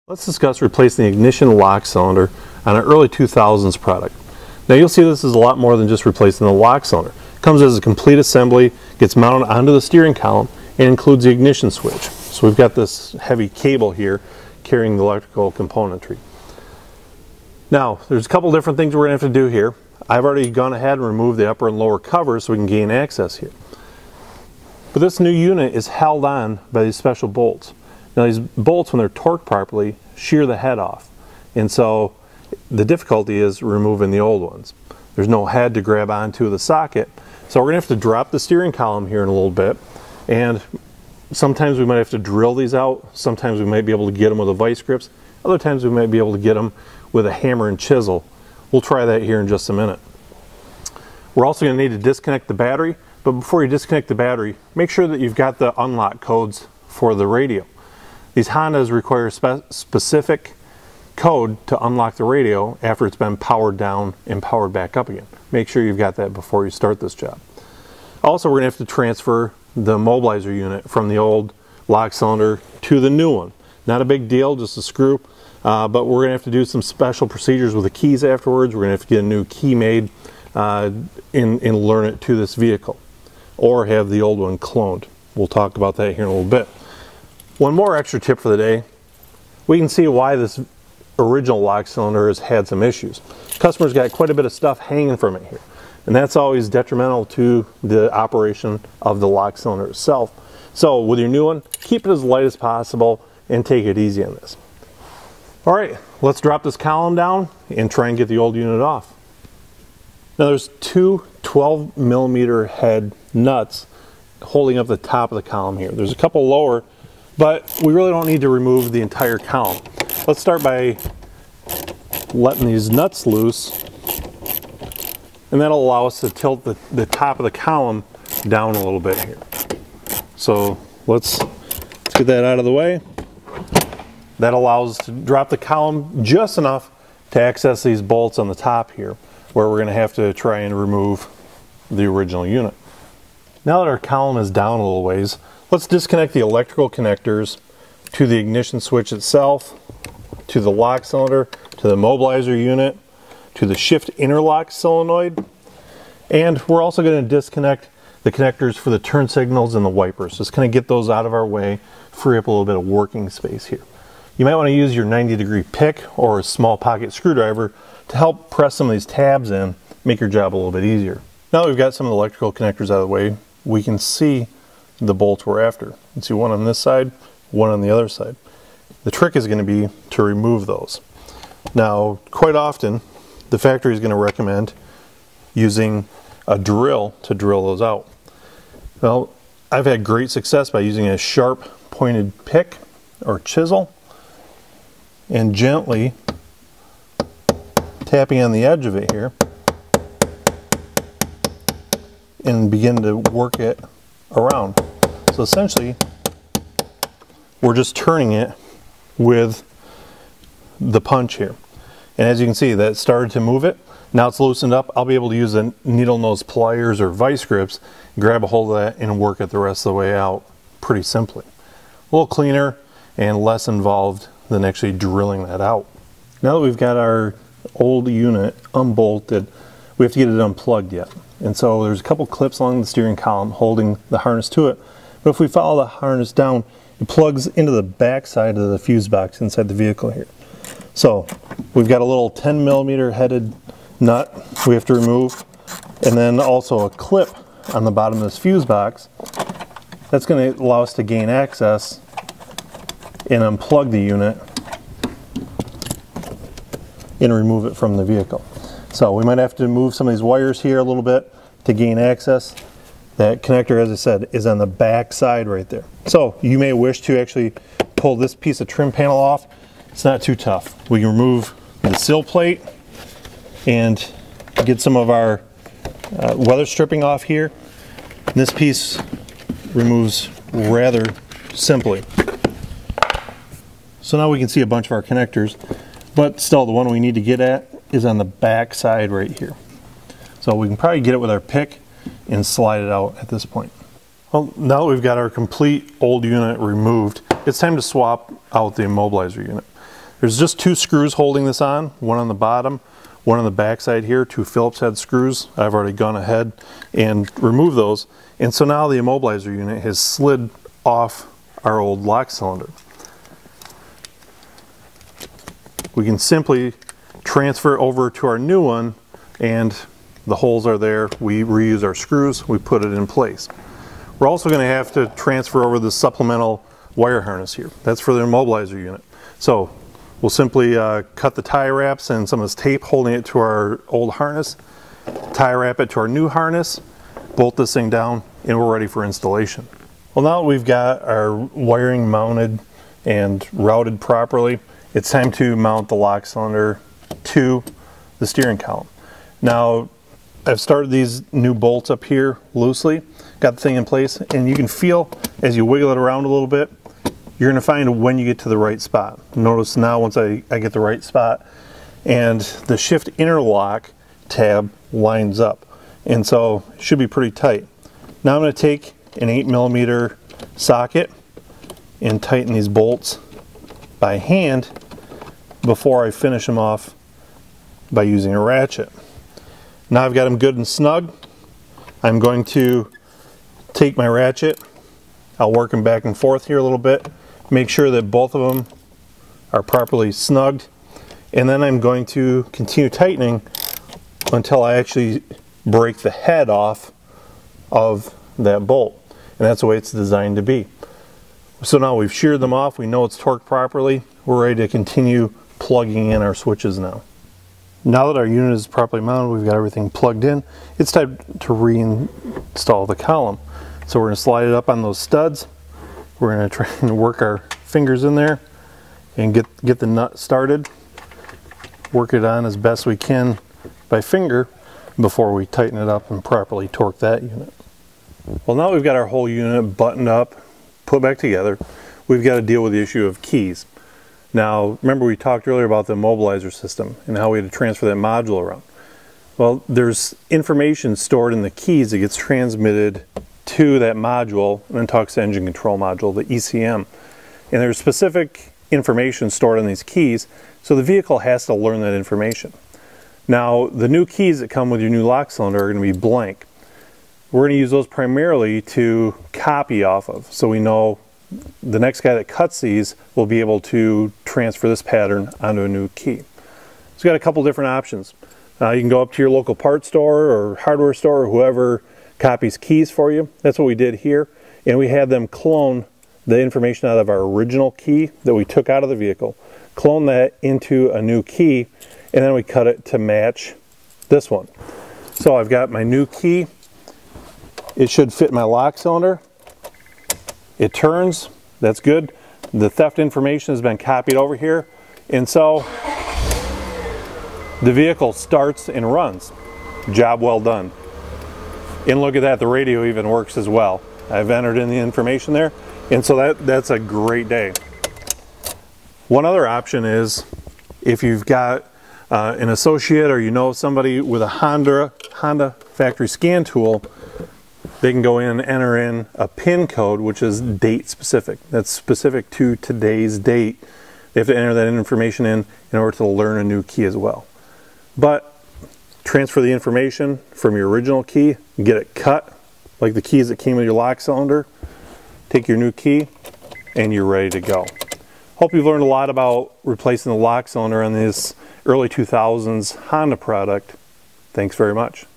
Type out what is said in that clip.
Let's discuss replacing the ignition lock cylinder on an early 2000s product. Now you'll see this is a lot more than just replacing the lock cylinder. It comes as a complete assembly, gets mounted onto the steering column, and includes the ignition switch. So we've got this heavy cable here carrying the electrical componentry. Now there's a couple different things we're going to have to do here. I've already gone ahead and removed the upper and lower covers so we can gain access here. But this new unit is held on by these special bolts. Now these bolts, when they're torqued properly, shear the head off. And so the difficulty is removing the old ones. There's no head to grab onto the socket. So we're going to have to drop the steering column here in a little bit. And sometimes we might have to drill these out. Sometimes we might be able to get them with a vice grips. Other times we might be able to get them with a hammer and chisel. We'll try that here in just a minute. We're also going to need to disconnect the battery. But before you disconnect the battery, make sure that you've got the unlock codes for the radio. These Hondas require a specific code to unlock the radio after it's been powered down and powered back up again. Make sure you've got that before you start this job. Also, we're going to have to transfer the mobilizer unit from the old lock cylinder to the new one. Not a big deal, just a screw, but we're going to have to do some special procedures with the keys afterwards. We're going to have to get a new key made and learn it to this vehicle, or have the old one cloned. We'll talk about that here in a little bit. One more extra tip for the day. We can see why this original lock cylinder has had some issues. Customers got quite a bit of stuff hanging from it here, and that's always detrimental to the operation of the lock cylinder itself. So with your new one, keep it as light as possible and take it easy on this. All right, let's drop this column down and try and get the old unit off. Now there's two 12mm head nuts holding up the top of the column here. There's a couple lower, but we really don't need to remove the entire column. Let's start by letting these nuts loose, and that'll allow us to tilt the top of the column down a little bit here. So let's get that out of the way. That allows us to drop the column just enough to access these bolts on the top here, where we're going to have to try and remove the original unit. Now that our column is down a little ways, let's disconnect the electrical connectors to the ignition switch itself, to the lock cylinder, to the mobilizer unit, to the shift interlock solenoid, and we're also going to disconnect the connectors for the turn signals and the wipers. Just kind of get those out of our way, free up a little bit of working space here. You might want to use your 90-degree pick or a small pocket screwdriver to help press some of these tabs in, make your job a little bit easier. Now that we've got some of the electrical connectors out of the way, we can see the bolts we're after. You can see one on this side, one on the other side. The trick is going to be to remove those. Now, quite often, the factory is going to recommend using a drill to drill those out. Well, I've had great success by using a sharp pointed pick or chisel and gently tapping on the edge of it here and begin to work it around. So essentially, we're just turning it with the punch here. And as you can see, that started to move it. Now it's loosened up. I'll be able to use the needle nose pliers or vice grips, grab a hold of that and work it the rest of the way out pretty simply. A little cleaner and less involved than actually drilling that out. Now that we've got our old unit unbolted, we have to get it unplugged yet. And so there's a couple clips along the steering column holding the harness to it. But if we follow the harness down, it plugs into the back side of the fuse box inside the vehicle here. So we've got a little 10mm headed nut we have to remove, and then also a clip on the bottom of this fuse box. That's going to allow us to gain access and unplug the unit and remove it from the vehicle. So we might have to move some of these wires here a little bit to gain access. That connector, as I said, is on the back side right there. So you may wish to actually pull this piece of trim panel off. It's not too tough. We can remove the sill plate and get some of our weather stripping off here. This piece removes rather simply. So now we can see a bunch of our connectors, but still the one we need to get at is on the back side right here. So we can probably get it with our pick and slide it out at this point. Well, now that we've got our complete old unit removed, it's time to swap out the immobilizer unit. There's just 2 screws holding this on, one on the bottom, one on the back side here, 2 Phillips head screws. I've already gone ahead and removed those. And so now the immobilizer unit has slid off our old lock cylinder. We can simply transfer it over to our new one, and the holes are there. We reuse our screws, we put it in place. We're also going to have to transfer over the supplemental wire harness here. That's for the immobilizer unit. So we'll simply cut the tie wraps and some of this tape holding it to our old harness, tie wrap it to our new harness, bolt this thing down, and we're ready for installation. Well, now that we've got our wiring mounted and routed properly, it's time to mount the lock cylinder to the steering column. Now, I've started these new bolts up here loosely, got the thing in place, and you can feel as you wiggle it around a little bit, you're going to find when you get to the right spot. Notice now once I get the right spot, and the shift interlock tab lines up, and so it should be pretty tight. Now I'm going to take an 8mm socket and tighten these bolts by hand before I finish them off by using a ratchet. Now I've got them good and snug. I'm going to take my ratchet, I'll work them back and forth here a little bit, make sure that both of them are properly snugged, and then I'm going to continue tightening until I actually break the head off of that bolt. And that's the way it's designed to be. So now we've sheared them off, we know it's torqued properly, we're ready to continue plugging in our switches now. Now that our unit is properly mounted, we've got everything plugged in, it's time to reinstall the column. So we're going to slide it up on those studs. We're going to try and work our fingers in there and get the nut started. Work it on as best we can by finger before we tighten it up and properly torque that unit. Well, now we've got our whole unit buttoned up, put back together. We've got to deal with the issue of keys. Now, remember we talked earlier about the immobilizer system and how we had to transfer that module around. Well, there's information stored in the keys that gets transmitted to that module and then talks to engine control module, the ECM. And there's specific information stored on these keys, so the vehicle has to learn that information. Now, the new keys that come with your new lock cylinder are going to be blank. We're going to use those primarily to copy off of, so we know the next guy that cuts these will be able to transfer this pattern onto a new key. So we've got a couple different options. You can go up to your local parts store or hardware store or whoever copies keys for you. That's what we did here, and we had them clone the information out of our original key that we took out of the vehicle, clone that into a new key, and then we cut it to match this one. So I've got my new key. It should fit my lock cylinder. It turns, that's good. The theft information has been copied over here, and so the vehicle starts and runs. Job well done. And look at that, the radio even works as well. I've entered in the information there, and so that's a great day. One other option is if you've got an associate or you know somebody with a Honda factory scan tool, they can go in and enter in a PIN code, which is date specific. That's specific to today's date. They have to enter that information in order to learn a new key as well. But transfer the information from your original key, get it cut like the keys that came with your lock cylinder, take your new key, and you're ready to go. Hope you've learned a lot about replacing the lock cylinder on this early 2000s Honda product. Thanks very much.